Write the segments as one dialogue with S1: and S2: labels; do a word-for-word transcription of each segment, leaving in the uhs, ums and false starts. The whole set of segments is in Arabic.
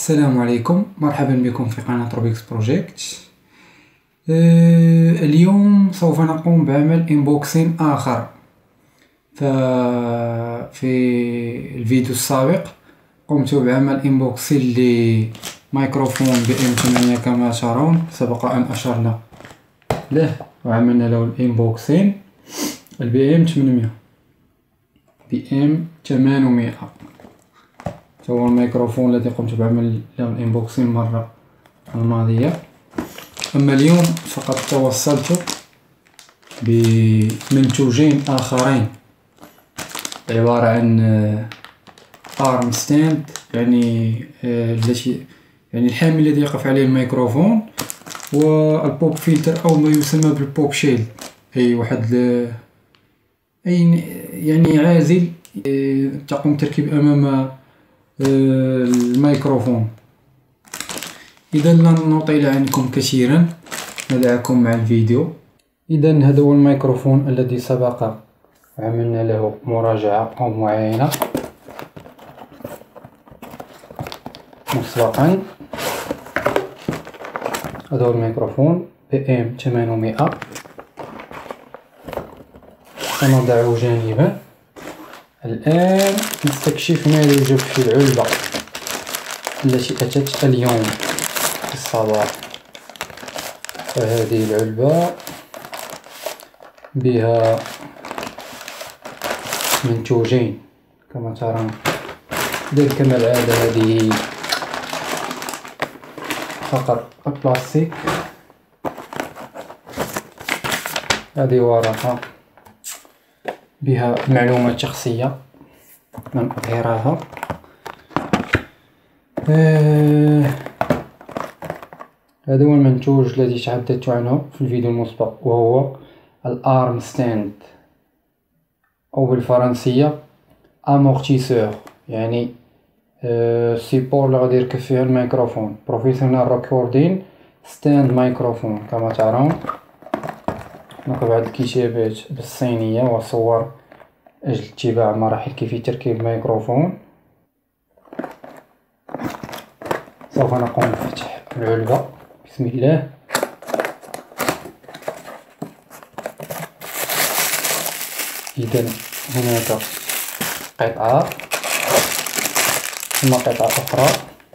S1: السلام عليكم، مرحبا بكم في قناة روبيكس بروجيكت. أه اليوم سوف نقوم بعمل انبوكسين آخر. ففي الفيديو السابق قمت بعمل انبوكسين لميكروفون بي ام ثمانية كما ترون، سبق أن أشرنا له وعملنا له الانبوكسين. البي ام ثمانمية بي ام ثمانمية هو الميكروفون الذي قمت بعمل له الانبوكسين مرة الماضية. أما اليوم فقد توصلت بمنتوجين آخرين عبارة عن ارم ستاند، يعني التي يعني الحامل الذي يقف عليه الميكروفون، والبوب فلتر أو ما يسمى بالبوب شيل، أي واحد أي يعني عازل تقوم تركيب أمام الميكروفون. إذا لن نطيل عنكم كثيرا، ندعكم مع الفيديو. إذا هذا هو الميكروفون الذي سبق وعملنا له مراجعة أو معاينة مسبقا. هذا هو الميكروفون بي ام ثمانمية. سنضعه جانبا. الآن نستكشف ما يوجد في العلبة التي أتت اليوم في الصباح. فهذه العلبة بها منتوجين كما ترون. إذا كما العادة هذه فقط البلاستيك. هذه ورقة بها معلومات شخصية لن أظهرها. آه هذا هو المنتوج الذي تحدثت عنه في الفيديو المسبق، وهو الارم ستاند، أو بالفرنسية امورتيسور، يعني آه سيبور اللي غادي يركب فيها الميكروفون. بروفيسيونال ريكوردين ستاند ميكروفون كما ترون. هناك بعض الكتابات بالصينية وصور أجل اتباع مراحل كيفية تركيب الميكروفون. سوف نقوم بفتح العلبة بسم الله. إذا هناك قطعة ثم قطعة أخرى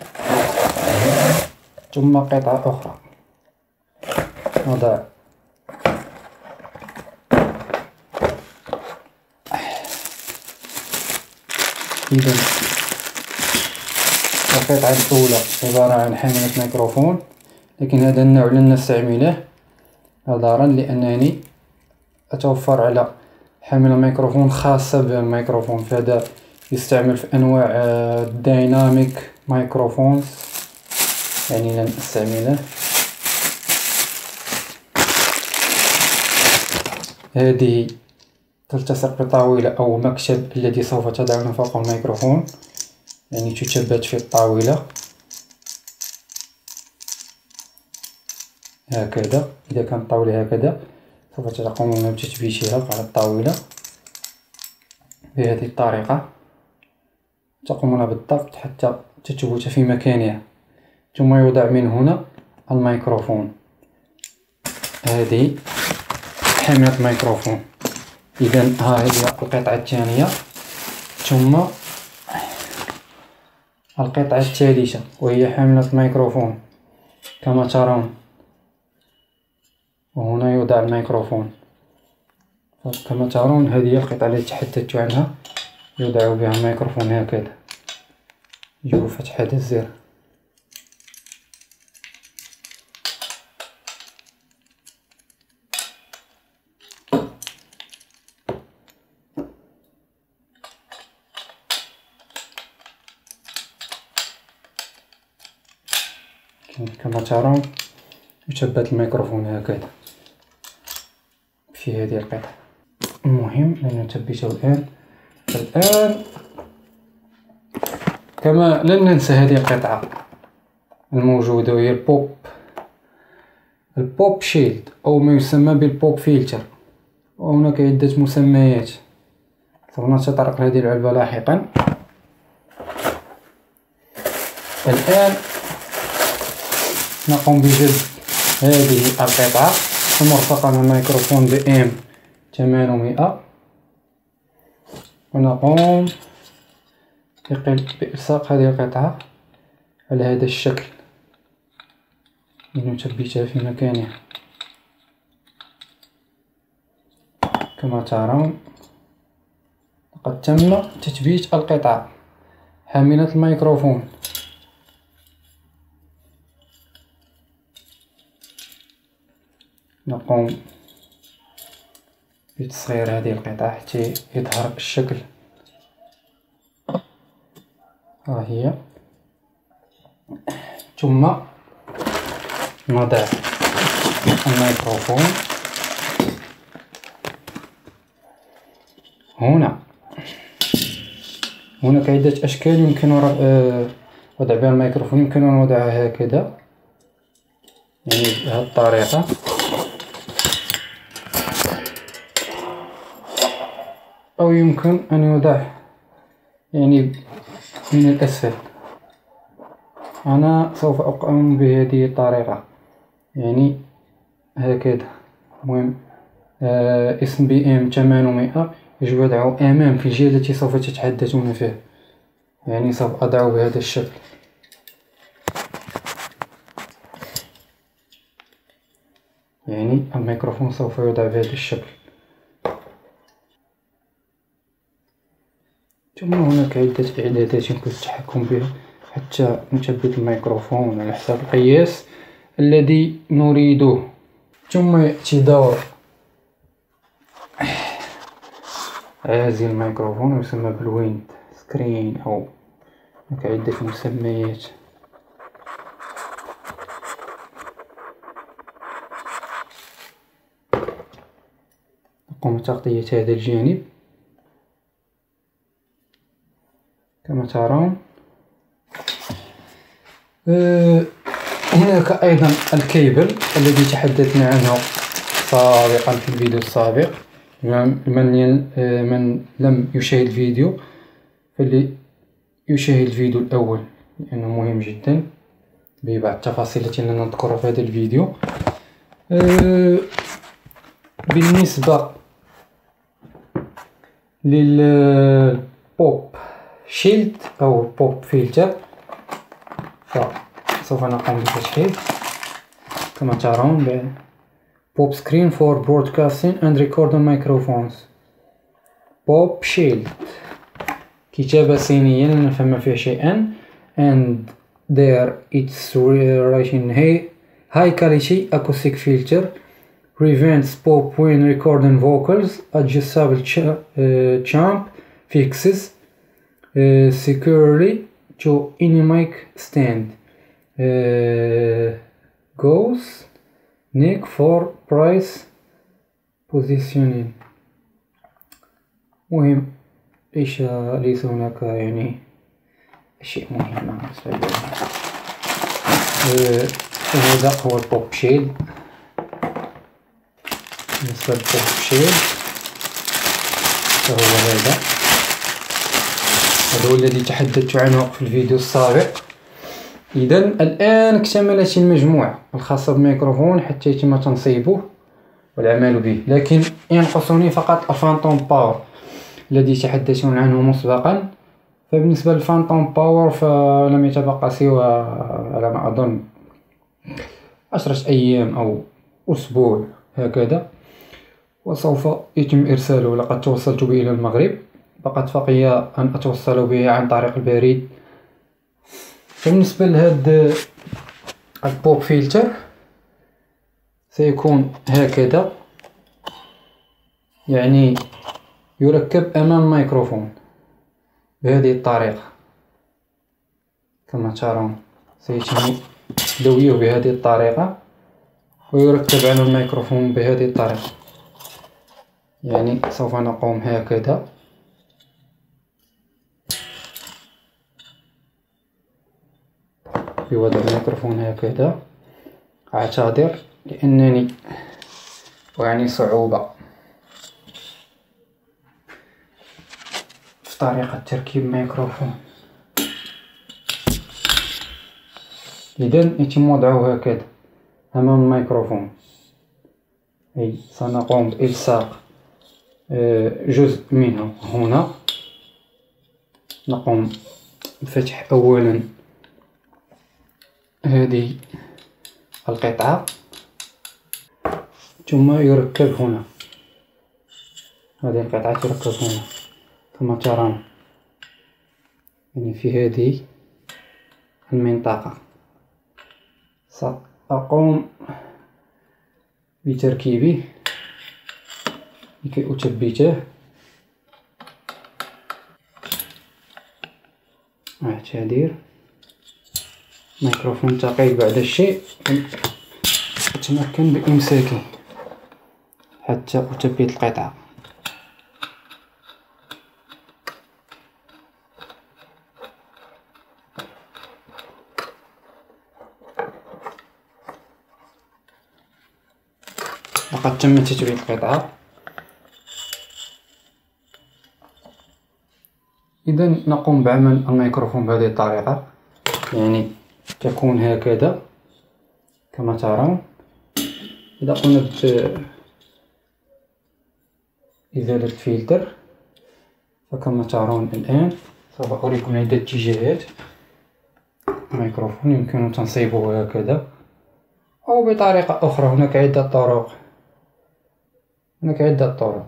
S1: ثم قطعة أخرى. نضع إذا القطعة الأولى عبارة عن حاملة ميكروفون، لكن هذا النوع لن نستعمله نظرا لأنني أتوفر على حاملة ميكروفون خاصة بالميكروفون. فهذا يستعمل في أنواع الدايناميك ميكروفونز، يعني لن أستعمله. هذه تلتصق بطاولة أو مكتب الذي سوف تضعونه فوق الميكروفون، يعني تثبت في الطاولة هكذا. إذا كانت الطاولة هكذا سوف تقومون بتثبيتها على الطاولة بهذه الطريقة. تقومون بالضغط حتى تثبت في مكانها، ثم يوضع من هنا الميكروفون. هذه حاملة ميكروفون. إذا ها هي القطعة الثانية، ثم القطعة الثالثة وهي حاملة ميكروفون كما ترون. وهنا يوضع الميكروفون كما ترون. هذه القطعة التي تحدثت عنها، يوضع بها الميكروفون هكذا. يجب فتح هذا الزر. كما ترون يثبت الميكروفون هكذا في هذه القطعة. المهم لن نثبته الآن. الآن كما لن ننسى هذه القطعة الموجودة، وهي البوب البوب شيلد أو ما يسمى بالبوب فلتر، وهناك عدة مسميات. سوف نتطرق لهذه العلبة لاحقا. الآن نقوم بجذب هذه القطعة المرتقمة من ميكروفون ب إم ثمانمائة، ونقوم بإلصاق هذه القطعة على هذا الشكل لنثبتها في مكانها. كما ترون قد تم تثبيت القطعة حاملة الميكروفون. نقوم بتصغير هذه القطعة حتى يظهر الشكل. ها هي. ثم نضع الميكروفون هنا. هناك عدة أشكال يمكن وضع بها الميكروفون. يمكن أن نوضعها هكذا، يعني بهذه الطريقة، أو يمكن أن يوضع يعني من الأسفل. أنا سوف أقوم بهذه الطريقة، يعني هكذا. المهم آه اسم بي ام ثمانمائة يجب وضعه أمام في الجهة التي سوف تتحدثون فيها، يعني سوف أضعه بهذا الشكل. يعني الميكروفون سوف يوضع بهذا الشكل. ثم هناك عدة إعدادات يمكن التحكم بها حتى نثبت الميكروفون على حسب القياس الذي نريده. ثم يأتي دور عازل الميكروفون يسمى بالويند سكرين، أو هناك عدة مسميات. نقوم بتغطية هذا الجانب كما ترون. أه هناك أيضا الكيبل الذي تحدثنا عنه سابقا في الفيديو السابق. من من لم يشاهد الفيديو فليشاهد الفيديو الأول، لأنه مهم جدا ببعض التفاصيل التي لن نذكرها في هذا الفيديو. أه بالنسبة للبوب شيلد أو البوب فلتر فسوف نقوم بتشغيل كما ترون. Pop screen for broadcasting and recording microphones. Pop shield كتابة صينية لا نفهم فيها شيئا. And there it's written high quality acoustic filter prevents pop when recording vocals, adjustable ch uh, champ fixes uh, securely to any mic stand, uh, goes neck for price positioning. مهم ليس ليس هناك يعني شيء مهم بالنسبة لي. أه هذا هو البوب شيل. بالنسبة للبوب شيل فهو هذا هذا هو الذي تحدثت عنه في الفيديو السابق. إذا الآن اكتملت المجموعة الخاصة بالميكروفون حتى يتم تنصيبه والعمل به، لكن ينقصني فقط الفانتوم باور الذي تحدثون عنه مسبقا. فبالنسبة للفانتوم باور فلم يتبقى سوى على ما أظن عشرة أيام أو أسبوع هكذا، وسوف يتم إرساله. لقد توصلت به إلى المغرب، فقط بقي أن أتوصل به عن طريق البريد. بالنسبة لهذا البوب فلتر سيكون هكذا، يعني يركب أمام الميكروفون بهذه الطريقة كما ترون. سيتم دويه بهذه الطريقة ويركب على الميكروفون بهذه الطريقة. يعني سوف نقوم هكذا بوضع الميكروفون هكذا. أعتذر لأنني أعاني صعوبة في طريقة تركيب ميكروفون. إذن يتم وضعه هكذا أمام الميكروفون، أي سنقوم بإلصاق جزء منه هنا. نقوم بفتح أولا هذه القطعة، ثم يركب هنا. هذه القطعة تركب هنا كما ترون، يعني في هذه المنطقة. سأقوم بتركيبه لكي أثبته. أعتذر، ميكروفون ثقيل بعض الشيء، أتمكن بإمساكه حتى أثبت القطعة. لقد تم تثبيت القطعة. إذا نقوم بعمل الميكروفون بهذه الطريقة، يعني تكون هكذا كما ترون. إذا قمنا بإزالة الفلتر فكما ترون الآن سوف أريكم عدة اتجاهات. الميكروفون يمكن تنصيبه هكذا أو بطريقة أخرى. هناك عدة طرق، هناك عدة طرق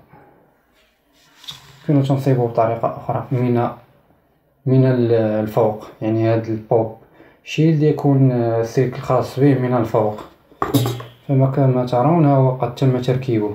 S1: يمكن تنصيبه بطريقة أخرى من من الفوق. يعني هذا البوب شيلد يكون سلك خاص به من الفوق، فما كما ترون هو قد تم تركيبه.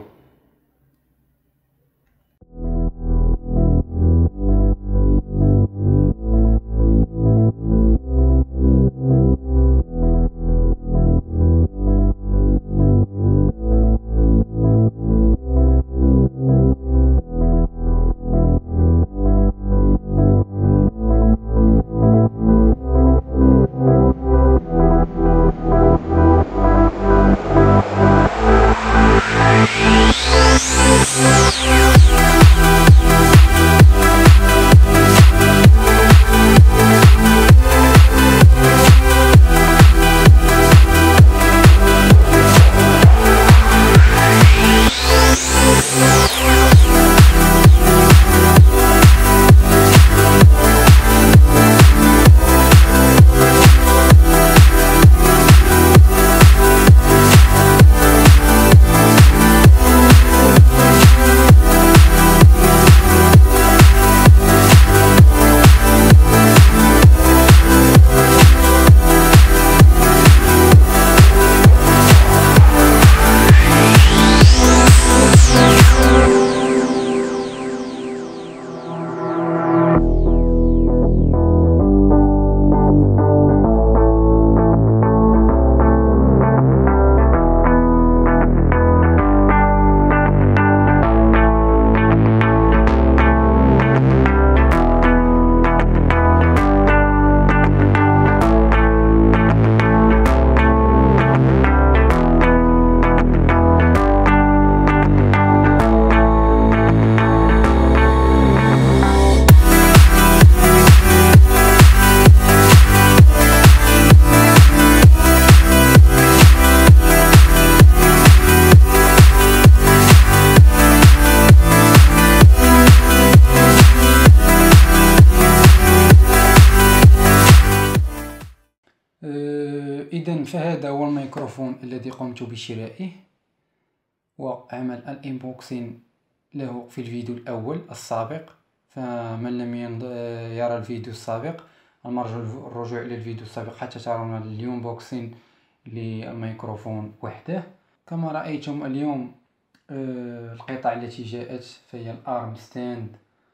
S1: إذن فهذا هو الميكروفون الذي قمت بشرائه وعمل الانبوكسين له في الفيديو الأول السابق. فمن لم يرى الفيديو السابق المرجو الرجوع إلى الفيديو السابق حتى ترون الانبوكسين للميكروفون وحده. كما رأيتم اليوم القطع التي جاءت فهي الارم ستاند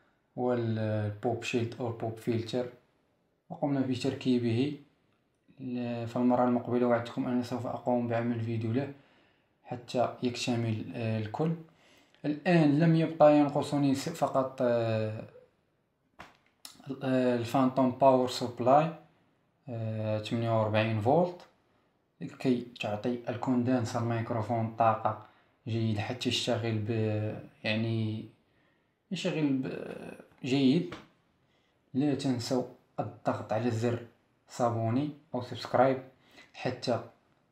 S1: والبوب شيلد أو البوب فلتر، وقمنا بتركيبه. فالمرة المقبلة وعدتكم أنني سوف أقوم بعمل فيديو له حتى يكتمل الكل. الآن لم يبقى ينقصني فقط الفانتوم باور سبلاي ثمانية وأربعين فولت لكي تعطي الكوندنسر ميكروفون طاقة جيدة حتى يشتغل ب يعني يشتغل جيد. لا تنسوا الضغط على زر صابوني أو سبسكرايب حتى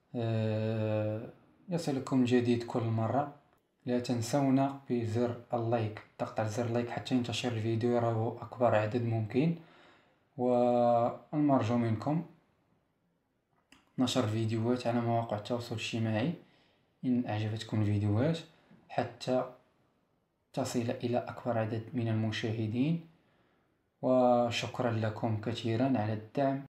S1: يصلكم جديد كل مرة. لا تنسونا بزر اللايك، الضغط على زر اللايك حتى ينتشر الفيديو يراه أكبر عدد ممكن، والمرجو منكم نشر الفيديوهات على مواقع التواصل الاجتماعي إن أعجبتكم الفيديوهات حتى تصل إلى أكبر عدد من المشاهدين. وشكرا لكم كثيرا على الدعم.